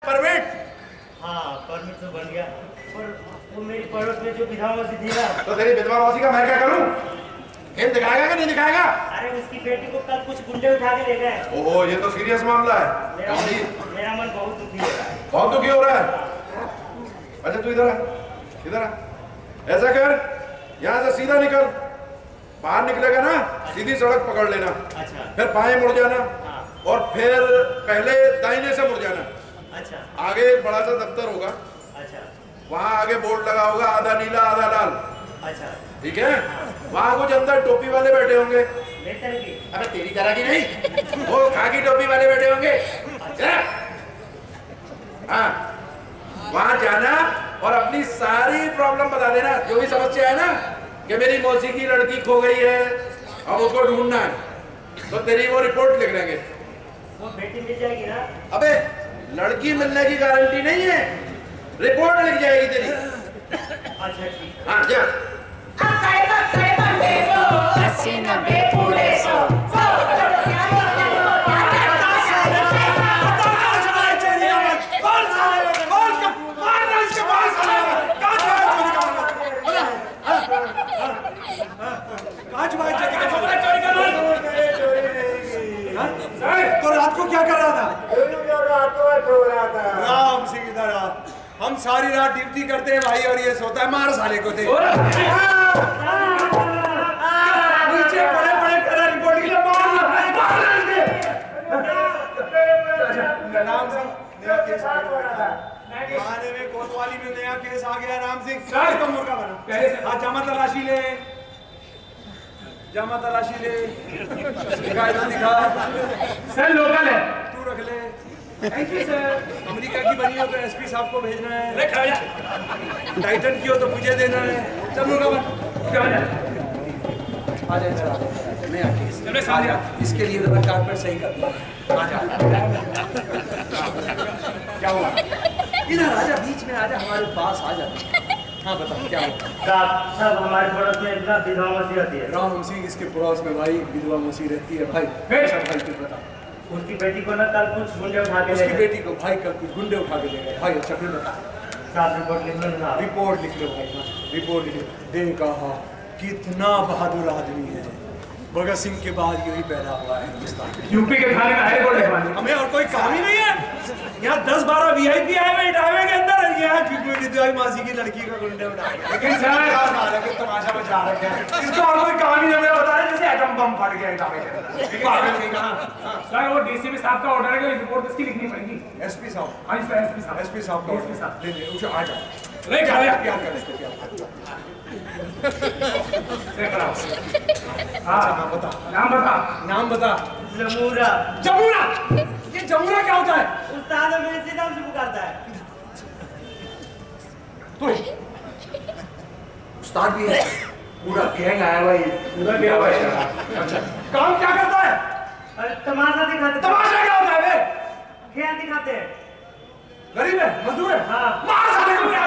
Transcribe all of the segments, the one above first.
Permit? हाँ permit तो बन गया, पर वो मेरी पड़ोस में जो विधवा मौसी थी ना। तो तेरी विधवा मौसी का मैं क्या करूं? खेल दिखाएगा कि नहीं दिखाएगा? अरे उसकी बेटी को कल कुछ गुंडे उठा के ले गए। ओहो, ये तो सीरियस मामला है। मेरा मन बहुत दुखी हो रहा है। बहुत दुखी हो रहा है? अच्छा तू इधर आ, इधर आ। ऐसा कर, यहाँ से सीधा निकल, बाहर निकलेगा ना सीधी सड़क पकड़ लेना। अच्छा। फिर बाएं मुड़ जाना। हाँ। और फिर पहले दाहिने से मुड़ जाना। अच्छा। आगे एक बड़ा सा दफ्तर होगा। अच्छा। वहाँ आगे बोर्ड लगा होगा, आधा नीला आधा लाल। अच्छा। ठीक है। वहाँ कुछ अंदर टोपी वाले बैठे होंगे। मेरी तरह की? अबे तेरी तरह की नहीं, वो खाकी टोपी वाले बैठे होंगे। अच्छा। हाँ, वहाँ जाना और अपनी सारी प्रॉब्लम बता देना, जो भी समस्या है ना, कि मेरी मौसी की लड़की खो गई है, अब उसको ढूंढना है, तो तेरी वो रिपोर्ट लिख लेंगे। वो बेटी मिल जाएगी ना? अबे लड़की मिलने की गारंटी नहीं है, रिपोर्ट लिख जाएगी तेरी। अच्छा ठीक। हाँ जा। तो रात को क्या कर रहा था? राम सिंह इधर आ। हम सारी रात ड्यूटी करते हैं भाई, और ये सोता है। मार साले को थे। नीचे पड़े पड़े करा रिपोर्ट के लिए राम सिंह नया केस आ गया। थाने में कोतवाली में नया केस आ गया। राम सिंह तुम मुर्गा बना। हाँ जमा तलाशी ले, जमा तलाशी ले। दिखा सर लोकल है, तू रख ले। Thank you sir. अमेरिका की बनी हो तो एसपी साहब को भेजना है, टाइटन की हो तो मुझे देना है। चल मुर्गा बन। आ जा इधर, आ जा। इसके लिए तो कारपेट सही कर। आ जा। क्या हुआ? इधर आ जा, बीच में आ जा, हमारे पास आ जा। हाँ बता क्या हुआ? सब हमारे पड़ोस में इतना विधवा मौसी रहती है। राम सिंह इसके पड़ोस में भाई विधवा मौसी रहती है भाई। भाई तू बता। उसकी बेटी को ना कल कुछ गुंडे उठा के ले उसकी गए। बेटी को भाई कल कुछ गुंडे उठा के ले गए भाई। अच्छा फिर बता। साहब रिपोर्ट लिख लो ना। रिपोर्ट लिख लो भाई। रिपोर्ट लिख लो। देखा कितना बहादुर आदमी है। भगत सिंह के बाद यही पैदा हुआ है हिंदुस्तान में। यूपी के थाने में हाई कोर्ट लिखवानी। हमें और कोई काम ही नहीं है। यहाँ 10-12 VIP आए हुए इटावे के अंदर, यहाँ विधवा मासी की लड़की का गुंडे उठा के। लेकिन सर तमाशा बचा रखे हैं। इसको और कोई काम ही नहीं हमें बता रहे, जैसे एटम बम फट गया इटावे के अंदर। सर वो DCP साहब का ऑर्डर है कि रिपोर्ट इसकी लिखनी पड़ेगी। SP साहब। हाँ सर SP साहब। SP साहब का SP साहब। ले ले उसे आ जा। नहीं क्या प्यार कर इसको प्यार। हाँ बता। नाम बता। नाम बता। जमूरा। जमूरा। ये जमूरा क्या होता है? उस्ताद हमें इसी नाम से पुकारता है। तो उस्ताद भी है। पूरा गैंग आया भाई। पूरा गया भाई। अच्छा काम क्या करता है? अरे तमाशा दिखाते। तमाशा क्या होता है बे? खेल दिखाते हैं। गरीब है, मजदूर है। हाँ। मार साले को।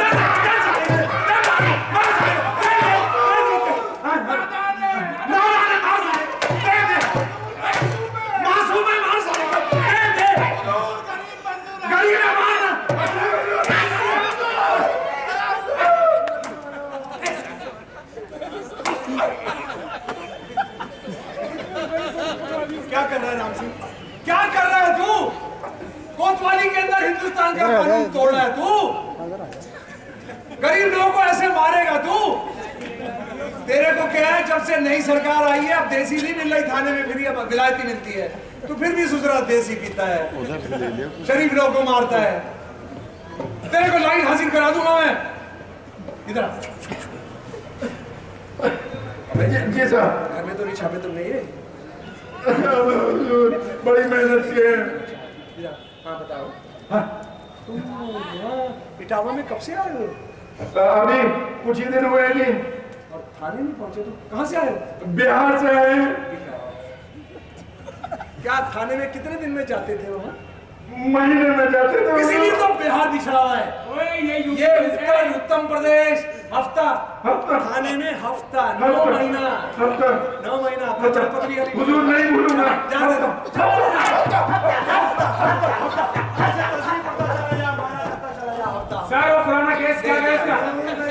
क्या कर रहा है राम सिंह? क्या कर रहा है तू? कोतवाली के अंदर हिंदुस्तान का कानून तोड़ रहा है तू? गरीब लोगों को ऐसे मारेगा तू? तेरे को क्या है, जब से नई सरकार आई है अब देसी नहीं मिल रही थाने में, फिर अब विलायती मिलती है। तू फिर भी सुसरा देसी पीता है, शरीफ लोगों को मारता है। तेरे को लाइन हासिल करा दूंगा मैं। इधर जी साहब। घर में तो रिक्शा पे तुम नहीं है? बड़ी मेहनत की। हाँ बताओ। हाँ तुम इटावा में कब से आए हो? अभी कुछ ही दिन हुए हैं जी। और थाने नहीं पहुंचे तो कहाँ से आए? बिहार से आए। क्या थाने में कितने दिन में जाते थे वहाँ? महीने में जाते थे। इसीलिए तो बिहार बिछड़ा हुआ है। ये उत्तर प्रदेश हफ्ता थाने में हफ्ता 9 महीना 9 महीना। हुजूर नहीं भूलूंगा। केस क्या है इसका?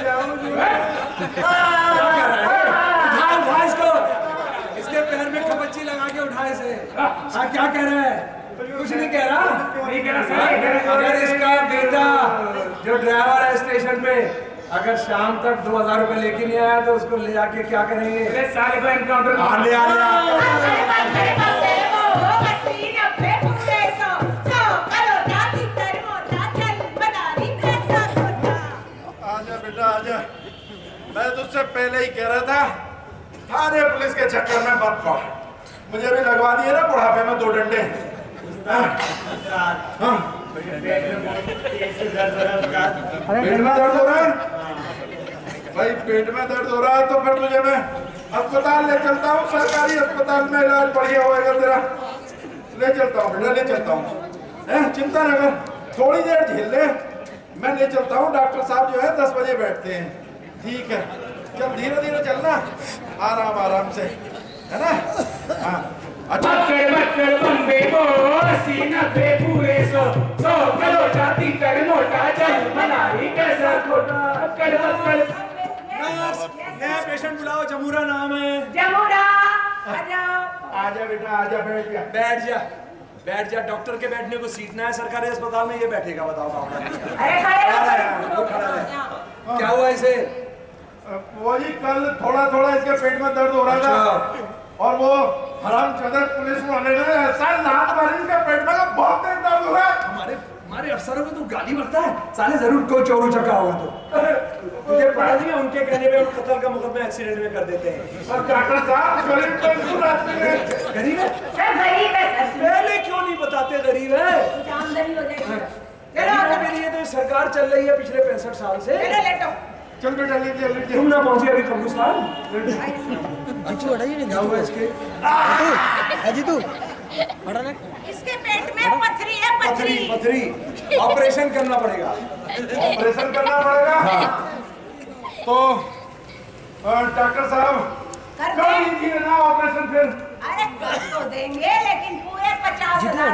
उठा इसको, इसके पैर में कपच्ची लगा के उठा इसे। हाँ क्या कह रहा है? कुछ नहीं कह रहा? नहीं कह रहा सर। अगर इसका बेटा जो ड्राइवर है स्टेशन पे अगर शाम तक 2000 रुपए लेके नहीं आया तो उसको ले जाके क्या करेंगे? अरे साले को एनकाउंटर आने आजा बेटा आजा, मैं तुझसे पहले ही कह रहा था थाने पुलिस के चक्कर में मत पड़। मुझे भी लगवा दिए ना बुढ़ापे में 2 डंडे। पेट में दर्द हो रहा है भाई, पेट में दर्द हो रहा है तो फिर तुझे मैं अस्पताल ले चलता हूँ, सरकारी अस्पताल में इलाज बढ़िया होएगा तेरा। ले चलता हूँ बेटा, ले चलता हूँ, चिंता न कर, थोड़ी देर झेल ले, मैं ले चलता हूँ। डॉक्टर साहब जो है 10 बजे बैठते हैं। ठीक है, चल धीरे धीरे चलना, आराम आराम से, है ना? हाँ अच्छा। मक्कर बम्बे को सीना पे पूरे सो करो जाती कर मोटा चल मनाली कैसा खोटा कर नया पेशेंट बुलाओ, जमूरा नाम है। जमूरा आजा। आजा बेटा आजा, बैठ जा बैठ जा, बैठ जा। डॉक्टर के बैठने को सीट ना है सरकारी अस्पताल में, ये बैठेगा। बताओ अरे खड़े रहो। क्या हुआ इसे? वो जी कल थोड़ा थोड़ा इसके पेट में दर्द हो रहा था और वो हरामजादा पुलिस वाले ने ऐसा लात मारी इसके पेट में, बहुत तेज दर्द हो रहा है। हमारे अफसरों को तो गाली बढ़ता है साले, जरूर कोई चोर चक्का होगा तो। मुझे पता नहीं है, उनके कहने पे कत्ल का मुकदमा एक्सीडेंट में कर देते हैं। और डॉक्टर साहब गरीब तो क्यों रहते हैं? गरीब है? गरीब है। पहले क्यों नहीं बताते गरीब है? आमदनी हो जाएगी। गरीबों के लिए तो सरकार चल रही है पिछले 65 साल से। लेटो। चल बेटा लीजिए लीजिए। तुम ना पहुंचे अभी कब्रिस्तान? क्या हुआ इसके? जीतू इसके पेट में पथरी है, पथरी। पथरी ऑपरेशन करना पड़ेगा। ऑपरेशन करना पड़ेगा? हाँ। तो डॉक्टर साहब कर लीजिए ना ऑपरेशन फिर। अरे कर तो देंगे लेकिन पूरे 50,000।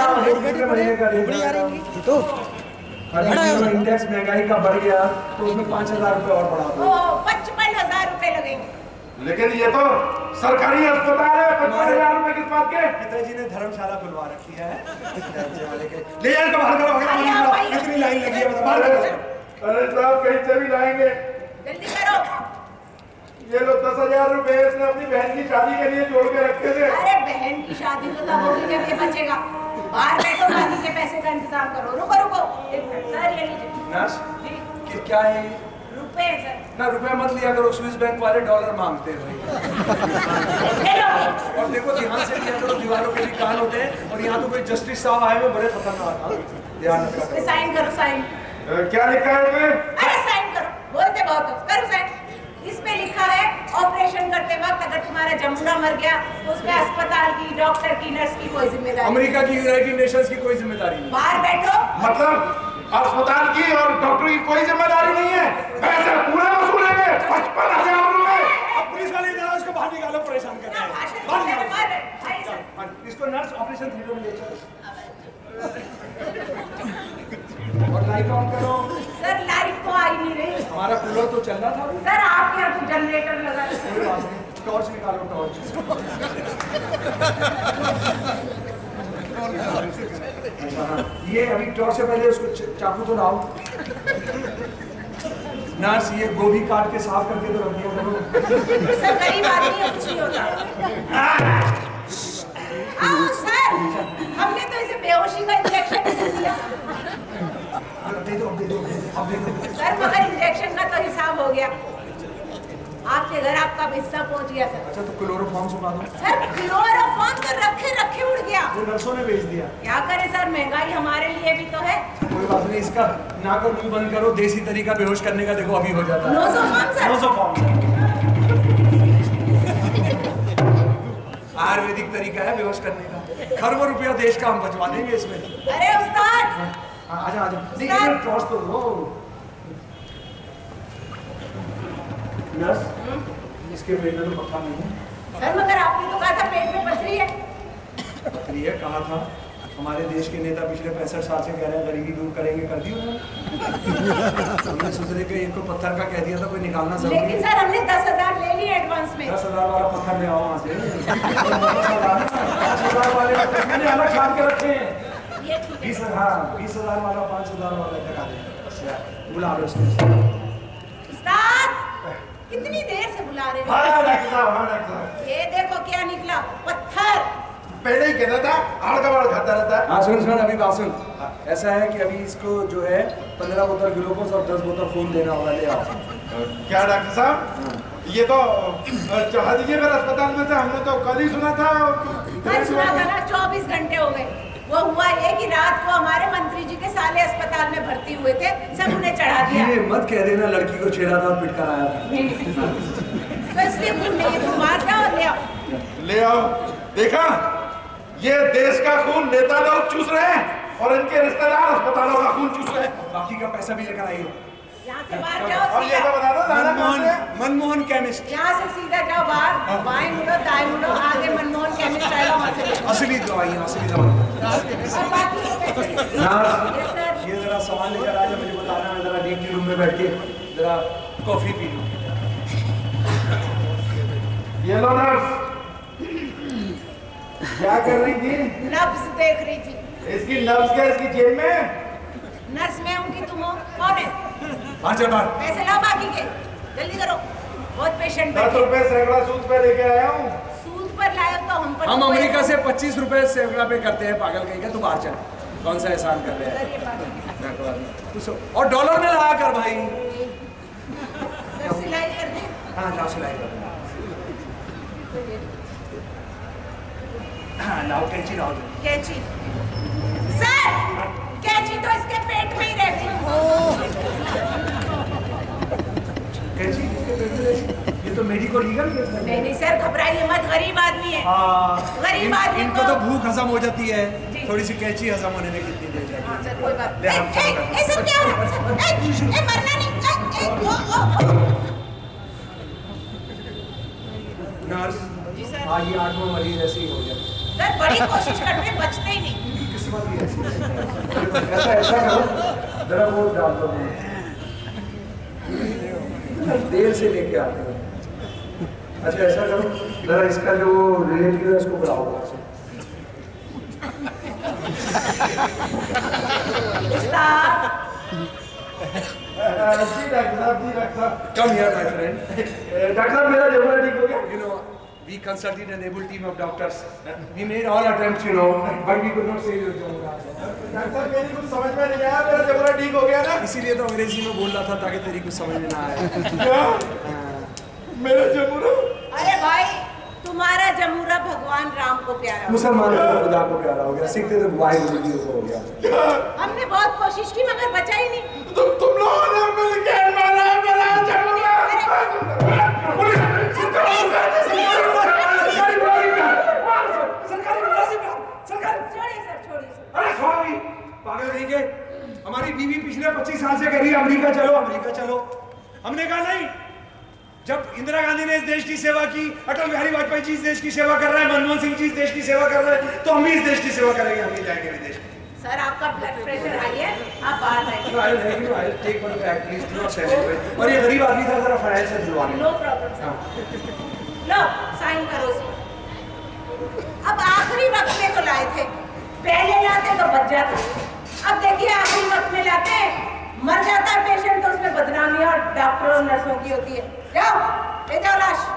जीतू इंडेक्स महंगाई का बढ़ गया तो उसमें 5,000 रुपए और बढ़ा दो। 55,000 रुपए लगेंगे। लेकिन ये तो सरकारी अस्पताल है, 55,000 रुपए किस बात के? पिताजी ने धर्मशाला खुलवा रखी है। ले जाए तो बाहर करो, कितनी लाइन लगी है बाहर करो। अरे साहब कहीं से भी लाएंगे, जल्दी करो। ये लो 10,000 रुपए इसने अपनी बहन की शादी के लिए जोड़ के रखे थे। अरे बहन की शादी तो तब होगी जब ये बचेगा। बाहर बैठो, बाकी के पैसे का इंतजाम करो। रुको रुको, सर ये लीजिए। नर्स क्या है? रुपए सर। ना रुपया मत लिया करो, स्विस बैंक वाले डॉलर मांगते हैं। और देखो ध्यान से लिया करो, दीवारों के भी कान होते हैं। और यहाँ तो कोई जस्टिस साहब आए हुए बड़े खतरनाक, ध्यान रखना। साइन करो, साइन। क्या लिखा है इसमें? अरे साइन करो, बोलते बहुत हो, करो साइन। इस पे लिखा है ऑपरेशन करते वक्त अगर तुम्हारा जमूरा मर गया तो उसमें अस्पताल की, डॉक्टर की, नर्स की कोई जिम्मेदारी। अमेरिका की, यूनाइटेड नेशंस की कोई जिम्मेदारी नहीं। बाहर बैठो। मतलब अस्पताल की और डॉक्टर की कोई जिम्मेदारी नहीं है, पैसे पूरे वसूलेंगे 55,000 रुपए। अब पुलिस वाले इधर उसको बाहर निकालो, परेशान कर रहे हैं। इसको नर्स ऑपरेशन थिएटर में ले चलो और लाइट ऑन करो। सर लाइट तो आई नहीं रही। हमारा कूलर तो चल रहा था। सर आपके यहाँ तो जनरेटर लगा है। कोई बात नहीं, टॉर्च निकालो, टॉर्च। ये अभी टॉर्च से पहले उसको चाकू तो लाओ। नर्स ये गोभी काट के साफ करके तो रख दिया करो। सर गरीब आदमी है, कुछ नहीं होता। सर हमने तो इसे बेहोशी का इंजेक्शन दिया। दे दो, दे दो, अब दे दो। सर मगर इंजेक्शन का तो हिसाब हो गया। आपके घर आपका हिस्सा पहुंच गया सर। अच्छा तो क्लोरोफॉर्म सुना दो। सर क्लोरोफॉर्म तो रखे रखे उड़ गया। वो नर्सों ने भेज दिया। क्या करे सर, महंगाई हमारे लिए भी तो है। कोई बात नहीं, इसका नाक और मुंह बंद करो, देसी तरीका बेहोश करने का देखो अभी हो जाता है। नोज़ोफॉर्म सर। नोज़ोफॉर्म आयुर्वेदिक तरीका है बेहोश करने का। खरबों रुपया देश का हम बचवा देंगे इसमें। अरे उस्ताद आजा आजा, नहीं टॉर्च तो लो। नर्स इसके पेट में तो पत्थर नहीं है। सर मगर आपने तो कहा था पेट में पथरी है। पथरी है, कहा था हमारे देश के नेता पिछले 65 साल से कह रहे हैं गरीबी दूर करेंगे, कर दी उन्होंने। हमने सोचे कि इनको पत्थर का कह दिया था, कोई निकालना जरूरी है। लेकिन सर हमने 10,000 ले लिए एडवांस में। 10,000 वाला पत्थर ले आओ वहाँ से। 5,000 वाले मैंने अलग छाप के रखे हैं। ये ठीक है। 20,000 वाला 5,000 वाला लगा दे। बुला लो उसको। उस्ताद कितनी देर से बुला रहे हाँ हो? डॉक्टर साहब, हाँ डॉक्टर साहब। ये देखो क्या निकला, पत्थर। पहले ही कहता था आड़ का बाड़ खाता रहता है। हाँ सुन अभी बात सुन। ऐसा है कि अभी इसको जो है 15 बोतल ग्लूकोज और 10 बोतल खून देना होगा, ले आओ। क्या डॉक्टर साहब, ये तो चढ़ा दीजिए मेरे अस्पताल में से, हमने तो कल ही सुना था। कल सुना था ना, 24 घंटे हो गए। वो हुआ ये कि रात को हमारे मंत्री जी के साले अस्पताल में भर्ती हुए थे, सब उन्हें चढ़ा दिया। ये मत कह देना लड़की को छेड़ा था और पिट कर आया था। तो इसलिए खून नहीं, तुम मार जाओ और ले आओ। ले आओ। देखा, ये देश का खून नेता लोग चूस रहे हैं और इनके रिश्तेदार अस्पतालों का खून चूस रहे हैं। बाकी का पैसा भी लेकर आइए। यहाँ से बाहर जाओ और ये तो सीधा। बता दो दादा कहाँ से? मनमोहन केमिस्ट। यहाँ से सीधा जाओ बाहर, बाएं मुड़ो दाएं मुड़ो, आगे मनमोहन केमिस्ट आएगा वहाँ से। असली दवाई, असली दवाई। और बाकी को कैसे? Nurse, yes sir. ये जरा सामान लेकर आ जाओ, मुझे बताना, मैं जरा ड्यूटी रूम में बैठ के जरा कॉफी पी लूं। ये लो नर्स। क्या कर रही थी? नब्ज देख रही थी। इसकी नब्ज क्या इसकी जेब में? नर्स मैं हूँ कि तुम हो? कौन है? हाँ चल बाहर। पैसे लाओ बाकी के, जल्दी करो, बहुत पेशेंट 10 बैठे। रुपए सैकड़ा सूद पे लेके आया हूँ। सूद पर लाए तो हम पर। हम अमेरिका से 25 रुपए सैकड़ा पे करते हैं, पागल कहीं का। तू बाहर चल, कौन सा एहसान कर रहे हैं? तू सो और डॉलर में लगा कर भाई। सर सिलाई कर दे। हाँ जाओ सिलाई कर। हाँ लाओ कैंची लाओ। कैंची। सर कैंची तो इसके पेट में ही रहती है। कैंची किसके पेट में रहती? ये तो मेडिको लीगल केस है। नहीं सर घबराइए मत, गरीब आदमी है। हाँ, गरीब आदमी इनको को तो भूख हजम हो जाती है, जी। थोड़ी सी कैंची हजम होने में कितनी देर जाती हाँ है। सर कोई बात ले, हम चलो नहीं। ऐसा क्या हो रहा है? मरना नहीं। नर्स, जी सर। हाँ ये 8वां मरीज ऐसे ही हो गया। सर बड़ी कोशिश करते हैं, बचते ही नहीं। किस्मत ही ऐसी है। ऐसा करो, जरा वो डाल दो। देर से लेके आते हो। अच्छा ऐसा करो, जरा इसका जो रिलेटिव है उसको बुलाओ घर से। जी डॉक्टर साहब, जी डॉक्टर साहब। Come here, my friend. Doctor साहब मेरा जमुना ठीक हो गया। You know, we consulted an able team of doctors. We made all attempts, you know, but we could not save your Jamuna. Doctor साहब मेरी कुछ समझ में नहीं आया, मेरा जमुना ठीक हो गया ना। इसीलिए तो अंग्रेजी में बोल रहा था ताकि तेरी कुछ समझ में ना आए। क्या? मेरा जमुना? अरे भाई तुम्हारा जमूरा भगवान राम को प्यारा। मुसलमान को खुदा को प्यारा हो गया, सिख थे तो वाहिगुरु को हो गया। हमने बहुत कोशिश की मगर बचा ही नहीं। तुम लोगों ने मिलके मारा मेरा जमुना। छोड़िए सर, छोड़िए सर। अरे स्वामी पागल नहीं के, हमारी बीवी पिछले 25 साल से कह रही है अमेरिका चलो, अमेरिका चलो। हमने कहा नहीं। जब इंदिरा गांधी ने इस देश की सेवा की, अटल बिहारी वाजपेयी जी इस देश की सेवा कर रहे हैं, मनमोहन सिंह जी इस देश की सेवा कर रहे हैं, तो हम भी इस देश की सेवा करेंगे, हम भी जाएंगे विदेश में। सर आपका ब्लड प्रेशर हाई है, आप बाहर रहेंगे। और ये गरीब आदमी था, जरा फाइल से दिलवा नो प्रॉब्लम सर। लो साइन करो इसमें। अब आखिरी वक्त में तो लाए थे, पहले लाते तो बच जाते। अब देखिए आखिरी वक्त में लाते, मर जाता है पेशेंट तो उसमें बदनामी और डॉक्टरों और नर्सों की होती है। जाओ ले जाओ लाश।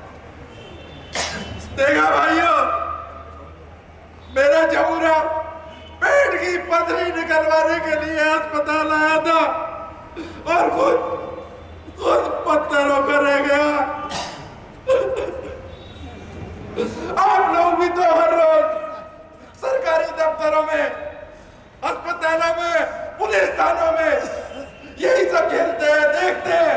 देखा भाइयों, मेरा जमुना पेट की पथरी निकलवाने के लिए अस्पताल आया था और खुद पत्थरों पर रह गया। आप लोग भी तो हर रोज सरकारी दफ्तरों में, अस्पतालों में, पुलिस थानों में यही सब खेलते हैं, देखते हैं।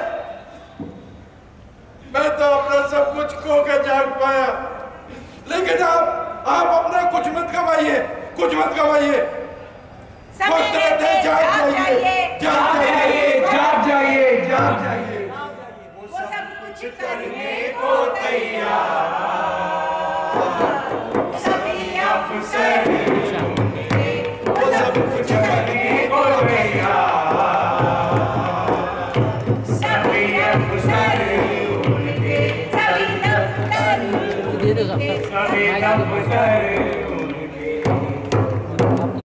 मैं तो अपना सब कुछ खो के जाग पाया, लेकिन आप अपना कुछ मत गवाइए, कुछ मत गवाइए। जाग जाइए, जाग जाइए, जाग जाइए, जाग जाइए। वो सब कुछ करने को तैयार सभी अफसर सभी अफसर उनके, सभी दफ्तर, सभी दफ्तर